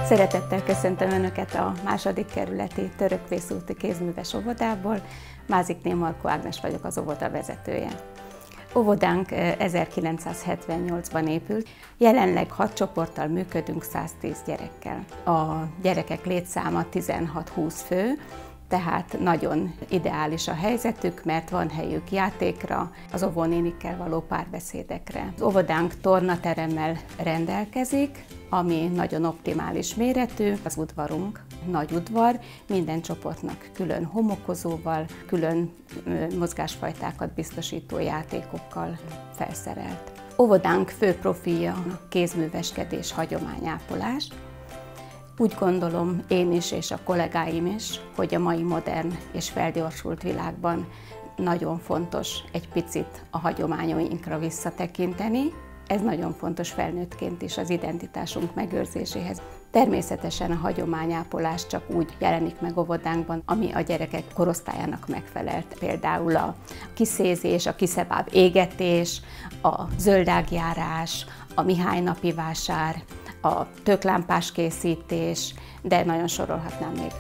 Szeretettel köszöntöm Önöket a második kerületi Törökvész úti kézműves óvodából. Mázikné Markó Ágnes vagyok, az óvoda vezetője. Óvodánk 1978-ban épült, jelenleg 6 csoporttal működünk 110 gyerekkel. A gyerekek létszáma 16-20 fő, tehát nagyon ideális a helyzetük, mert van helyük játékra, az óvónénikkel való párbeszédekre. Az óvodánk tornateremmel rendelkezik, ami nagyon optimális méretű. Az udvarunk nagy udvar, minden csoportnak külön homokozóval, külön mozgásfajtákat biztosító játékokkal felszerelt. Óvodánk fő profilja a kézműveskedés, hagyományápolás. Úgy gondolom én is és a kollégáim is, hogy a mai modern és felgyorsult világban nagyon fontos egy picit a hagyományainkra visszatekinteni. Ez nagyon fontos felnőttként is az identitásunk megőrzéséhez. Természetesen a hagyományápolás csak úgy jelenik meg óvodánkban, ami a gyerekek korosztályának megfelelt. Például a kiszézés, a kiszebáb égetés, a zöldágjárás, a Mihály napi vásár, a tőklámpás készítés, de nagyon sorolhatnám még.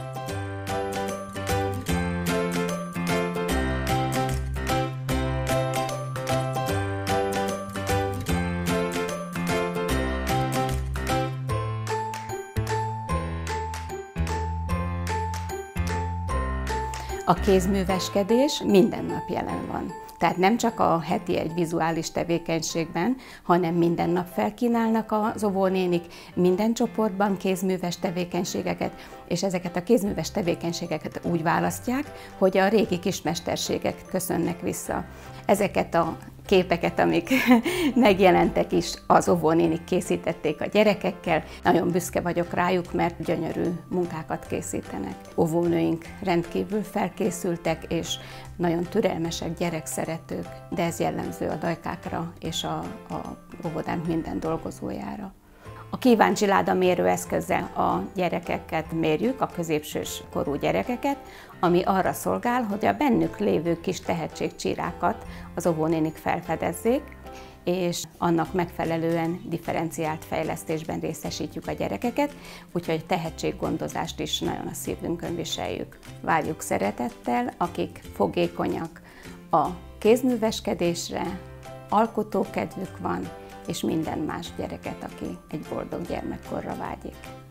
A kézműveskedés minden nap jelen van. Tehát nem csak a heti egy vizuális tevékenységben, hanem minden nap felkínálnak az óvónénik minden csoportban kézműves tevékenységeket, és ezeket a kézműves tevékenységeket úgy választják, hogy a régi kismesterségek köszönnek vissza. Ezeket a képeket, amik megjelentek is, az óvónénik készítették a gyerekekkel. Nagyon büszke vagyok rájuk, mert gyönyörű munkákat készítenek. Óvónőink rendkívül felkészültek, és nagyon türelmesek, gyerekszeretők, de ez jellemző a dajkákra és a óvodánk minden dolgozójára. A kíváncsi láda mérőeszközzel a gyerekeket mérjük, a középsős korú gyerekeket, ami arra szolgál, hogy a bennük lévő kis tehetségcsírákat az óvónénik felfedezzék, és annak megfelelően differenciált fejlesztésben részesítjük a gyerekeket, úgyhogy tehetséggondozást is nagyon a szívünkön viseljük. Várjuk szeretettel, akik fogékonyak a kézműveskedésre, alkotókedvük van, és minden más gyereket, aki egy boldog gyermekkorra vágyik.